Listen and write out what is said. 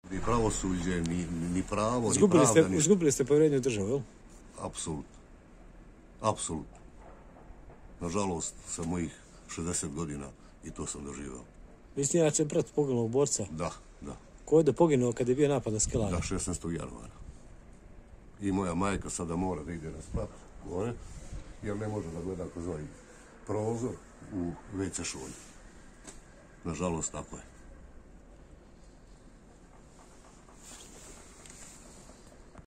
Ni pravosuđe, ni pravo, ni pravda. Izgubili ste povjerenje u državu, jel? Apsolutno. Apsolutno. Nažalost, sa mojih 60 godina i to sam doživao. Vi ste inače brat poginulog borca? Da. Ko je ovdje poginuo kad je bio napad na Skelare? Da, 16. januara. I moja majka sada mora da ide na spat gore, jer ne može da gleda kroz ovaj prozor u WC šolju. Nažalost, tako je.